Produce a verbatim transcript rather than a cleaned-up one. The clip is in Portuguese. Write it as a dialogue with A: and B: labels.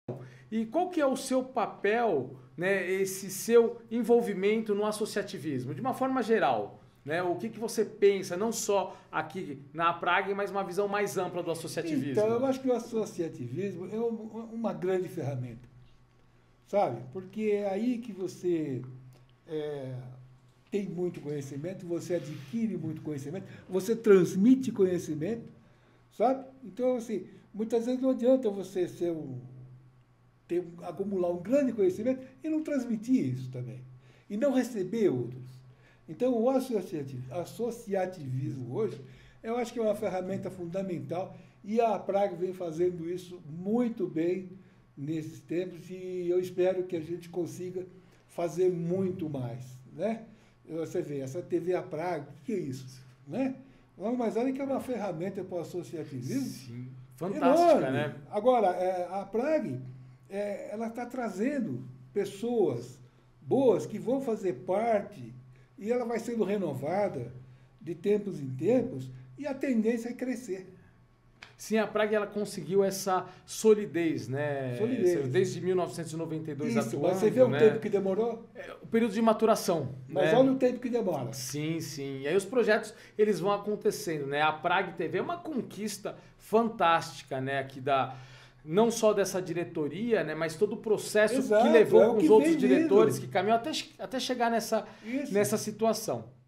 A: E qual que é o seu papel, né, esse seu envolvimento no associativismo, de uma forma geral? Né? O que, que você pensa, não só aqui na APRAG, mas uma visão mais ampla do associativismo?
B: Então, eu acho que o associativismo é uma grande ferramenta, sabe? Porque é aí que você é, tem muito conhecimento, você adquire muito conhecimento, você transmite conhecimento, sabe? Então, assim, muitas vezes não adianta você ser um, ter, acumular um grande conhecimento e não transmitir isso também, e não receber outros. Então, o associativismo hoje, eu acho que é uma ferramenta fundamental e a APRAG vem fazendo isso muito bem nesses tempos e eu espero que a gente consiga fazer muito mais, né? Você vê, essa T V APRAG, o que é isso? Né? Mas olha que é uma ferramenta para o associativismo.
A: Sim, fantástica,
B: enorme.
A: Né?
B: Agora, a APRAG, é, ela está trazendo pessoas boas que vão fazer parte e ela vai sendo renovada de tempos em tempos e a tendência é crescer.
A: Sim, a APRAG ela conseguiu essa solidez, né?
B: Solidez.
A: Desde mil novecentos e noventa e dois
B: Isso,
A: atuando,
B: mas você vê o
A: né?
B: tempo que demorou?
A: É, o período de maturação.
B: Mas
A: né?
B: olha o tempo que demora.
A: Sim, sim. E aí os projetos, eles vão acontecendo, né? A APRAG T V é uma conquista fantástica, né? Aqui da... não só dessa diretoria, né, mas todo o processo
B: Exato,
A: que levou
B: é
A: com
B: o
A: os
B: que
A: outros
B: vem
A: diretores
B: vindo.
A: que caminham até, até chegar nessa, nessa situação.